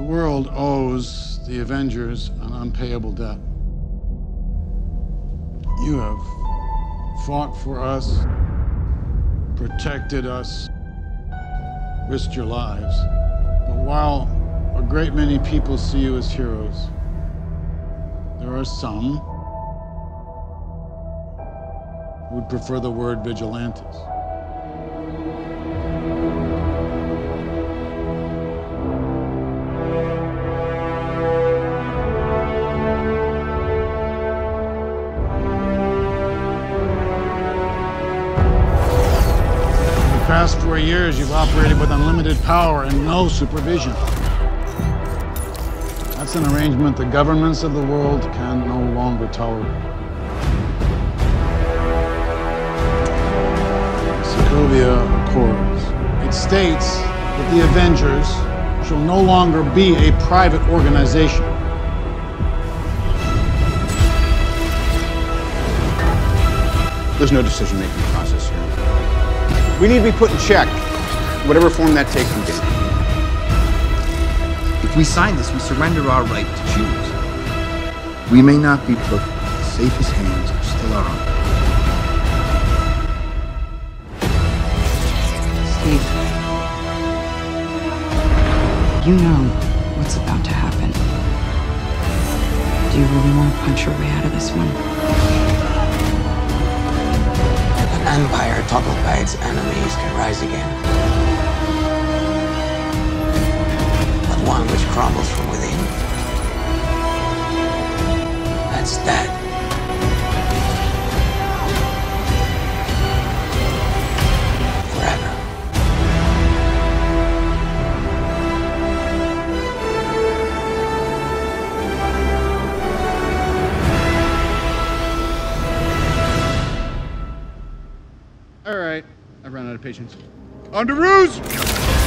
world owes the Avengers an unpayable debt. You have fought for us, protected us, risked your lives. But while a great many people see you as heroes, there are some who would prefer the word vigilantes. For the past 4 years, you've operated with unlimited power and no supervision. That's an arrangement the governments of the world can no longer tolerate. Sokovia Accords. It states that the Avengers shall no longer be a private organization. There's no decision-making process here. We need to be put in check, whatever form that takes again. If we sign this, we surrender our right to choose. We may not be perfect, but the safest hands are still our own. Steve, you know what's about to happen. Do you really want to punch your way out of this one? An empire toppled by its enemies can rise again. But one which crumbles from within, that's dead. Forever. All right, I've run out of patience. On to Ruse!